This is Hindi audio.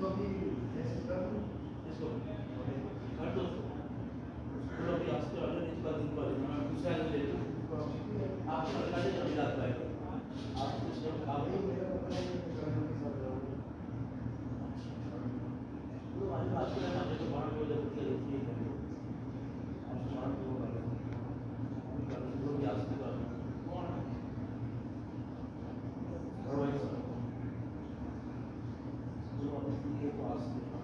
अभी इसको हर दो उसको अभी आज के ऑर्डर इस बार दिन पर मैं दूसरा ले लूं आप लगा दे अभी रात को आप कुछ काम नहीं मेरा तो आज आज के ना तो बाहर को जब की रहती है आज बाहर को वाला लोग आज के बाद कौन और वही सब जो अपने के पास